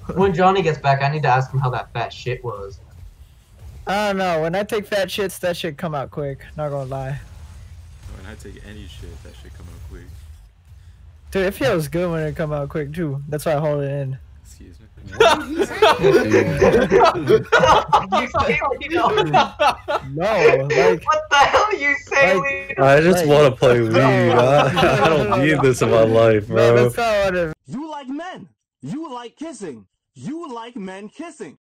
When Johnny gets back, I need to ask him how that fat shit was. I don't know. When I take fat shits, that shit come out quick. Not gonna lie. When I take any shit, that shit come out quick. Dude, it feels good when it come out quick too. That's why I hold it in. Excuse me. No, like. What the hell you say, Like, Lino? I just want to play Weed. I don't need this in my life, No, bro. that's not what it You like men. You like kissing. You like men kissing.